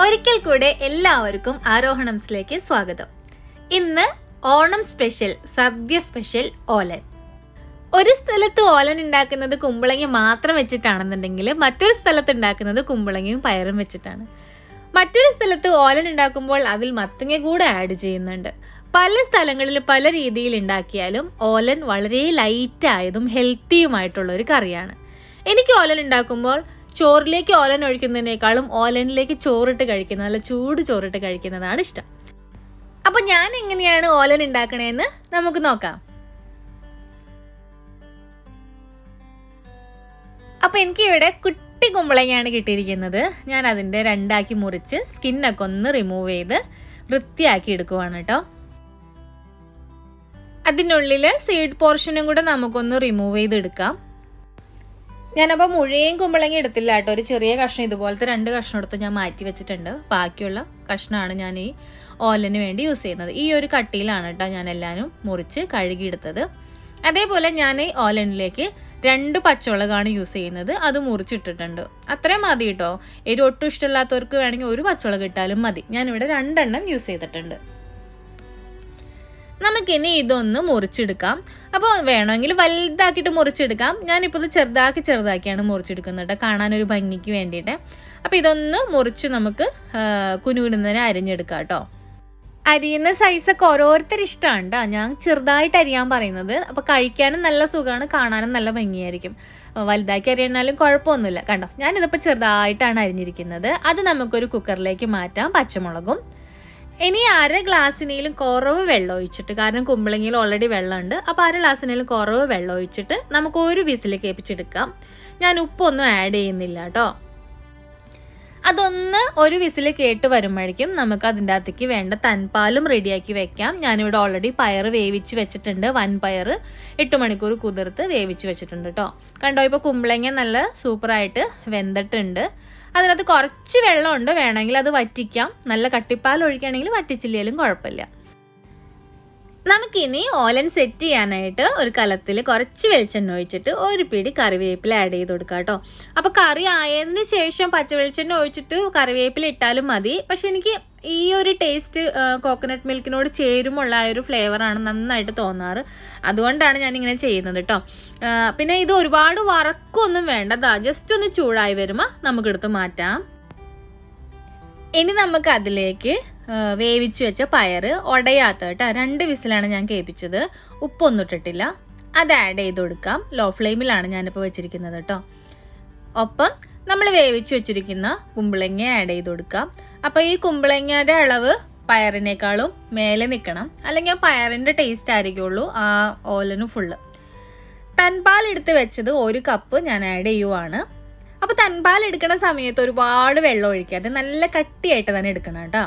ഒരിക്കൽ കൂടെ എല്ലാവർക്കും ആരോഹണംസിലേക്ക് സ്വാഗതം. ഇന്ന് ഓണം സ്പെഷ്യൽ സദ്യ സ്പെഷ്യൽ ഓലൻ. ഒരു സ്ഥലത്ത് ഓലൻ ഉണ്ടാക്കുന്നത് കുമ്പളങ്ങ മാത്രം വെച്ചിട്ടാണെന്നുണ്ടെങ്കിൽ മറ്റൊരു സ്ഥലത്ത് ഉണ്ടാക്കുന്നത് കുമ്പളങ്ങയും പയറും വെച്ചിട്ടാണ്. മറ്റൊരു സ്ഥലത്ത് ഓലൻ ഉണ്ടാക്കുമ്പോൾ അതിൽ മത്തങ്ങ കൂടെ ആഡ് ചെയ്യുന്നുണ്ട്. പല സ്ഥലങ്ങളിൽ പല രീതിയിൽ ഉണ്ടാക്കിയാലും ഓലൻ വളരെ ലൈറ്റായതും ഹെൽത്തിയുമായിട്ടുള്ള ഒരു കറിയാണ്. എനിക്ക് ഓലൻ ഉണ്ടാക്കുമ്പോൾ ചോറിലേക്ക് ഓലൻ ഒഴിക്കുന്നതിനേക്കാളും ഓലനിലേക്ക് ചോറിട്ട് കഴിക്കുന്നത്, നല്ല ചൂട് ചോറിട്ട് കഴിക്കുന്നതാണ് ഇഷ്ടം. അപ്പൊ ഞാൻ എങ്ങനെയാണ് ഓലൻ ഉണ്ടാക്കണേന്ന് നമുക്ക് നോക്കാം. അപ്പൊ എനിക്ക് ഇവിടെ കുട്ടി കുമ്പളങ്ങയാണ് കിട്ടിയിരിക്കുന്നത്. ഞാൻ അതിന്റെ രണ്ടാക്കി മുറിച്ച് സ്കിന്നൊക്കെ ഒന്ന് റിമൂവ് ചെയ്ത് വൃത്തിയാക്കി എടുക്കുവാണ് കേട്ടോ. അതിനുള്ളില് സീഡ് പോർഷനും കൂടെ നമുക്കൊന്ന് റിമൂവ് ചെയ്തെടുക്കാം. ഞാനപ്പോൾ മുഴുവൻ കുമ്പളങ്ങ എടുത്തില്ല കേട്ടോ. ഒരു ചെറിയ കഷ്ണം ഇതുപോലത്തെ 2 കഷ്ണം എടുത്ത് ഞാൻ മാറ്റി വെച്ചിട്ടുണ്ട്. ബാക്കിയുള്ള കഷ്ണമാണ് ഞാൻ ഈ ഓലന് വേണ്ടി യൂസ് ചെയ്യുന്നത്. ഈ ഒരു കട്ടിയിലാണ് കേട്ടോ ഞാൻ എല്ലാവരും മുറിച്ച് കഴുകിയെടുത്തത്. അതേപോലെ ഞാൻ ഈ ഓലനിലേക്ക് 2 പച്ചമുളകാണ് യൂസ് ചെയ്യുന്നത്. അത് മുറിച്ചിട്ടിട്ടുണ്ട്. അത്രയും മതി കേട്ടോ. എരിവ് ഒട്ടും ഇഷ്ടമില്ലാത്തവർക്ക് വേണമെങ്കിൽ 1 പച്ചമുളക് ഇട്ടാലും മതി. ഞാനിവിടെ 2 എണ്ണം യൂസ് ചെയ്തിട്ടുണ്ട്. നമുക്കിനി ഇതൊന്ന് മുറിച്ചെടുക്കാം. അപ്പോൾ വേണമെങ്കിൽ വലുതാക്കിയിട്ട് മുറിച്ചെടുക്കാം. ഞാനിപ്പോൾ ഇത് ചെറുതാക്കിയാണ് മുറിച്ചെടുക്കുന്നത്, കാണാനൊരു ഭംഗിക്ക് വേണ്ടിയിട്ട്. അപ്പോൾ ഇതൊന്ന് മുറിച്ച് നമുക്ക് കുനുകുനുന്നതിനെ അരിഞ്ഞെടുക്കാം കേട്ടോ. അരിയുന്ന സൈസൊക്കെ ഓരോരുത്തർ ഇഷ്ടമാണ് കേട്ടോ. ഞാൻ ചെറുതായിട്ട് അരിയാൻ പറയുന്നത്. അപ്പോൾ കഴിക്കാനും നല്ല സുഖമാണ്, കാണാനും നല്ല ഭംഗിയായിരിക്കും. വലുതാക്കി അരിയാനാലും കുഴപ്പമൊന്നുമില്ല. കണ്ടോ, ഞാനിതിപ്പോൾ ചെറുതായിട്ടാണ് അരിഞ്ഞിരിക്കുന്നത്. അത് നമുക്കൊരു കുക്കറിലേക്ക് മാറ്റാം. പച്ചമുളകും ഇനി 1/2 ഗ്ലാസ്സിനേലും കുറവ് വെള്ളം ഒഴിച്ചിട്ട്, കാരണം കുമ്പളങ്ങയിൽ ഓൾറെഡി വെള്ളമുണ്ട്. അപ്പോൾ 1/2 ഗ്ലാസ്സിനേലും കുറവ് വെള്ളം ഒഴിച്ചിട്ട് നമുക്ക് 1 വിസിൽ കേൾപ്പിച്ചെടുക്കാം. ഞാൻ ഉപ്പൊന്നും ആഡ് ചെയ്യുന്നില്ല കേട്ടോ. അതൊന്ന് 1 വിസിൽ കേട്ട് വരുമ്പോഴേക്കും നമുക്ക് അതിൻ്റെ അകത്തേക്ക് വേണ്ട തൻപാലും റെഡിയാക്കി വെക്കാം. ഞാനിവിടെ ഓൾറെഡി പയർ വേവിച്ച് വെച്ചിട്ടുണ്ട്. വൻപയർ 8 മണിക്കൂർ കുതിർത്ത് വേവിച്ച് വെച്ചിട്ടുണ്ട് കേട്ടോ. കണ്ടോ, ഇപ്പോൾ കുമ്പളങ്ങ നല്ല സൂപ്പറായിട്ട് വെന്തിട്ടുണ്ട്. അതിനകത്ത് കുറച്ച് വെള്ളമുണ്ട്, വേണമെങ്കിൽ അത് വറ്റിക്കാം. നല്ല കട്ടിപ്പാൽ ഒഴിക്കുകയാണെങ്കിൽ വറ്റിച്ചില്ലേലും കുഴപ്പമില്ല. നമുക്കിനി ഓലൻ സെറ്റ് ചെയ്യാനായിട്ട് ഒരു കലത്തിൽ കുറച്ച് വെളിച്ചെണ്ണ ഒഴിച്ചിട്ട് 1 പിടി കറിവേപ്പില ആഡ് ചെയ്ത് കൊടുക്കാം കേട്ടോ. അപ്പോൾ കറി ആയതിന് ശേഷം പച്ച വെളിച്ചെണ്ണ ഒഴിച്ചിട്ട് കറിവേപ്പില ഇട്ടാലും മതി. പക്ഷെ എനിക്ക് ഈ ഒരു ടേസ്റ്റ് കോക്കനട്ട് മിൽക്കിനോട് ചേരുമുള്ള ആ ഒരു ഫ്ലേവറാണ് നന്നായിട്ട് തോന്നാറ്. അതുകൊണ്ടാണ് ഞാനിങ്ങനെ ചെയ്യുന്നത് കേട്ടോ. പിന്നെ ഇത് ഒരുപാട് വറക്കൊന്നും വേണ്ട. ജസ്റ്റ് ഒന്ന് ചൂടായി വരുമ്പോൾ നമുക്കെടുത്ത് മാറ്റാം. ഇനി നമുക്ക് അതിലേക്ക് വേവിച്ച് വെച്ച പയർ ഉടയാത്ത കേട്ടോ 2 വിസിലാണ് ഞാൻ കേൾപ്പിച്ചത്. ഉപ്പൊന്നും ഇട്ടിട്ടില്ല. അത് ആഡ് ചെയ്ത് കൊടുക്കാം. ലോ ഫ്ലെയിമിലാണ് ഞാനിപ്പോൾ വെച്ചിരിക്കുന്നത് കേട്ടോ. ഒപ്പം നമ്മൾ വേവിച്ച് വെച്ചിരിക്കുന്ന കുമ്പളങ്ങ ആഡ് ചെയ്ത് കൊടുക്കാം. അപ്പോൾ ഈ കുമ്പളങ്ങയുടെ അളവ് പയറിനേക്കാളും മേലെ നിൽക്കണം, അല്ലെങ്കിൽ ആ പയറിൻ്റെ ടേസ്റ്റ് ആയിരിക്കുള്ളൂ ആ ഓലന് ഫുള്ള്. തൻപാൽ എടുത്ത് വെച്ചത് 1 കപ്പ് ഞാൻ ആഡ് ചെയ്യുവാണ്. അപ്പോൾ തൻപാൽ എടുക്കുന്ന സമയത്ത് ഒരുപാട് വെള്ളം ഒഴിക്കാതെ നല്ല കട്ടിയായിട്ട് തന്നെ എടുക്കണം കേട്ടോ.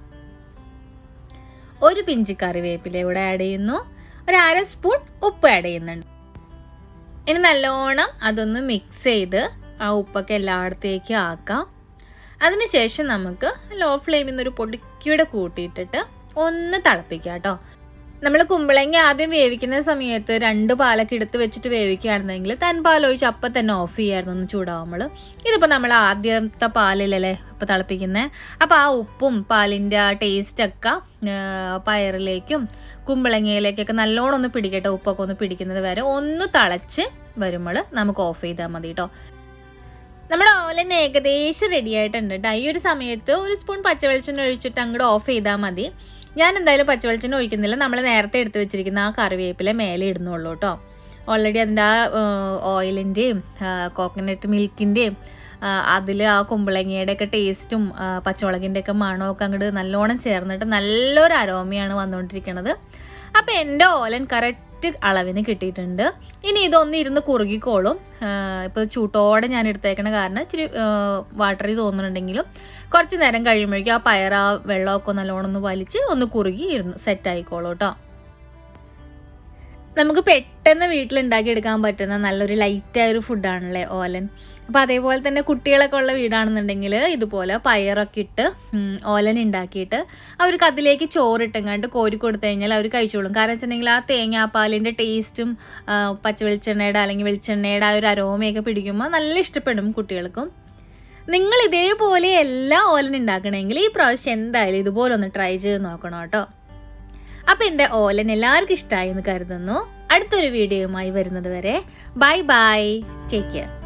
1 പിഞ്ച് കറിവേപ്പില ഇവിടെ ആഡ് ചെയ്യുന്നു. 1/2 സ്പൂൺ ഉപ്പ് ആഡ് ചെയ്യുന്നുണ്ട്. ഇനി നല്ലോണം അതൊന്ന് മിക്സ് ചെയ്ത് ആ ഉപ്പൊക്കെ എല്ലായിടത്തേക്കും ആക്കാം. അതിനുശേഷം നമുക്ക് ലോ ഫ്ലെയിമിൽ നിന്ന് ഒരു പൊടിക്കൂടെ കൂട്ടിയിട്ടിട്ട് ഒന്ന് തിളപ്പിക്കാം കേട്ടോ. നമ്മൾ കുമ്പളങ്ങ ആദ്യം വേവിക്കുന്ന സമയത്ത് 2 പാലൊക്കെ എടുത്ത് വെച്ചിട്ട് വേവിക്കുകയാണെന്നെങ്കിൽ തൻപാൽ ഒഴിച്ച് അപ്പം തന്നെ ഓഫ് ചെയ്യായിരുന്നു ഒന്ന് ചൂടാവുമ്പോൾ. ഇതിപ്പോൾ നമ്മൾ ആദ്യത്തെ പാലിലല്ലേ ഇപ്പോൾ തിളപ്പിക്കുന്നത്. അപ്പോൾ ആ ഉപ്പും പാലിൻ്റെ ആ ടേസ്റ്റൊക്കെ പയറിലേക്കും കുമ്പളങ്ങയിലേക്കൊക്കെ നല്ലോണം ഒന്ന് പിടിക്കട്ടെ. ഉപ്പൊക്കെ ഒന്ന് പിടിക്കുന്നത് വരെ ഒന്ന് തിളച്ച് വരുമ്പോൾ നമുക്ക് ഓഫ് ചെയ്താൽ മതി കേട്ടോ. നമ്മുടെ ഓലൻ ഏകദേശം റെഡി ആയിട്ടുണ്ട് കേട്ടോ. ഈ ഒരു സമയത്ത് 1 സ്പൂൺ പച്ചവെളിച്ചെണ്ണ ഒഴിച്ചിട്ട് അങ്ങോട്ട് ഓഫ് ചെയ്താൽ മതി. ഞാൻ എന്തായാലും പച്ചവെളിച്ചെണ്ണ ഒഴിക്കുന്നില്ല. നമ്മൾ നേരത്തെ എടുത്ത് വെച്ചിരിക്കുന്ന ആ കറിവേപ്പില മേലെ ഇടുന്നുള്ളൂ കേട്ടോ. ഓൾറെഡി അതിൻ്റെ ആ ഓയിലിൻ്റെയും കോക്കനട്ട് മിൽക്കിൻ്റെയും അതിൽ ആ കുമ്പളങ്ങയുടെ ഒക്കെ ടേസ്റ്റും പച്ചമുളകിൻ്റെ ഒക്കെ മണമൊക്കെ അങ്ങോട്ട് നല്ലോണം ചേർന്നിട്ട് നല്ലൊരു അരോമയാണ് വന്നുകൊണ്ടിരിക്കുന്നത്. അപ്പോൾ എൻ്റെ ഓലൻ കറക്റ്റ് അളവിന് കിട്ടിയിട്ടുണ്ട്. ഇനി ഇതൊന്ന് ഇരുന്ന് കുറുകിക്കോളും. ഇപ്പോൾ ചൂട്ടോടെ ഞാൻ എടുത്തേക്കണ കാരണം ഇച്ചിരി വാട്ടറി തോന്നുന്നുണ്ടെങ്കിലും കുറച്ച് നേരം കഴിയുമ്പോഴേക്കും ആ പയർ ആ വെള്ളമൊക്കെ നല്ലോണം ഒന്ന് വലിച്ച് ഒന്ന് കുറുകി ഇരുന്ന് സെറ്റായിക്കോളും കേട്ടോ. നമുക്ക് പെട്ടെന്ന് വീട്ടിലുണ്ടാക്കി എടുക്കാൻ പറ്റുന്ന നല്ലൊരു ലൈറ്റായൊരു ഫുഡാണല്ലേ ഓലൻ. അപ്പോൾ അതേപോലെ തന്നെ കുട്ടികളൊക്കെ ഉള്ള വീടാണെന്നുണ്ടെങ്കിൽ ഇതുപോലെ പയറൊക്കെ ഇട്ട് ഓലൻ ഉണ്ടാക്കിയിട്ട് അവർക്ക് അതിലേക്ക് ചോറിട്ടെങ്ങാണ്ട് കോരി കൊടുത്തു കഴിഞ്ഞാൽ അവർ കഴിച്ചോളും. കാരണം വെച്ചിട്ടുണ്ടെങ്കിൽ ആ തേങ്ങാപ്പാലിൻ്റെ ടേസ്റ്റും പച്ച വെളിച്ചെണ്ണയുടെ അല്ലെങ്കിൽ വെളിച്ചെണ്ണയുടെ ആ ഒരു അരോമയൊക്കെ പിടിക്കുമ്പോൾ നല്ല ഇഷ്ടപ്പെടും കുട്ടികൾക്കും. നിങ്ങൾ ഇതേപോലെ എല്ലാ ഓലൻ ഉണ്ടാക്കണമെങ്കിൽ ഈ പ്രാവശ്യം എന്തായാലും ഇതുപോലെ ഒന്ന് ട്രൈ ചെയ്ത് നോക്കണം കേട്ടോ. അപ്പം എൻ്റെ ഓലൻ എല്ലാവർക്കും ഇഷ്ടമായി എന്ന് കരുതുന്നു. അടുത്തൊരു വീഡിയോയുമായി വരുന്നത് വരെ ബൈ ബൈ, ടേക്ക് കെയർ.